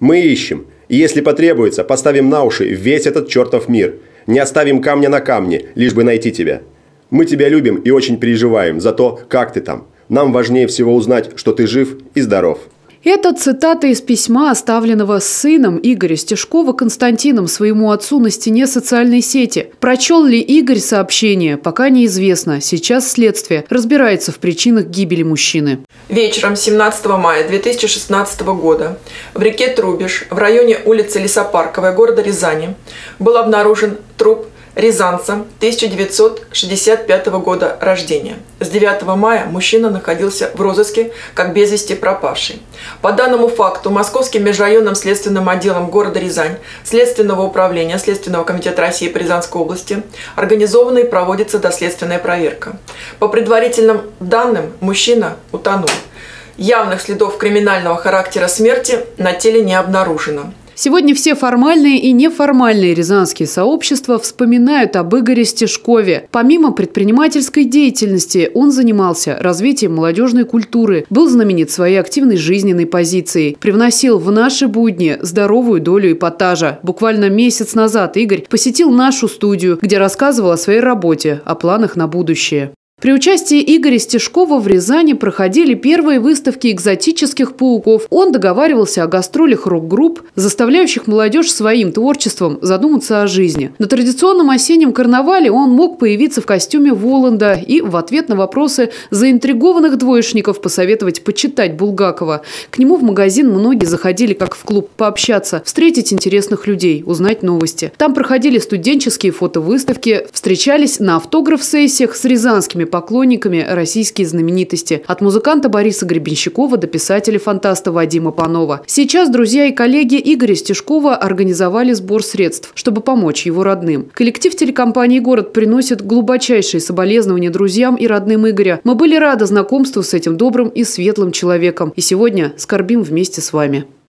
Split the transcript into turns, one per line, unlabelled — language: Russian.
Мы ищем. И если потребуется, поставим на уши весь этот чертов мир. Не оставим камня на камне, лишь бы найти тебя. Мы тебя любим и очень переживаем за то, как ты там. Нам важнее всего узнать, что ты жив и здоров.
Это цитата из письма, оставленного с сыном Игоря Стешкова Константином своему отцу на стене социальной сети. Прочел ли Игорь сообщение, пока неизвестно. Сейчас следствие разбирается в причинах гибели мужчины.
Вечером 17 мая 2016 года в реке Трубеж в районе улицы Лесопарковой города Рязани был обнаружен труп рязанца 1965 года рождения. С 9 мая мужчина находился в розыске как без вести пропавший. По данному факту Московским межрайонным следственным отделом города Рязань Следственного управления Следственного комитета России по Рязанской области организована и проводится доследственная проверка. По предварительным данным, мужчина утонул. Явных следов криминального характера смерти на теле не обнаружено.
Сегодня все формальные и неформальные рязанские сообщества вспоминают об Игоре Стешкове. Помимо предпринимательской деятельности, он занимался развитием молодежной культуры, был знаменит своей активной жизненной позицией, привносил в наши будни здоровую долю эпатажа. Буквально месяц назад Игорь посетил нашу студию, где рассказывал о своей работе, о планах на будущее. При участии Игоря Стешкова в Рязани проходили первые выставки экзотических пауков. Он договаривался о гастролях рок-групп, заставляющих молодежь своим творчеством задуматься о жизни. На традиционном осеннем карнавале он мог появиться в костюме Воланда и в ответ на вопросы заинтригованных двоечников посоветовать почитать Булгакова. К нему в магазин многие заходили как в клуб пообщаться, встретить интересных людей, узнать новости. Там проходили студенческие фотовыставки, встречались на автограф-сессиях с рязанскими поклонниками российские знаменитости. От музыканта Бориса Гребенщикова до писателя-фантаста Вадима Панова. Сейчас друзья и коллеги Игоря Стешкова организовали сбор средств, чтобы помочь его родным. Коллектив телекомпании «Город» приносит глубочайшие соболезнования друзьям и родным Игоря. Мы были рады знакомству с этим добрым и светлым человеком. И сегодня скорбим вместе с вами.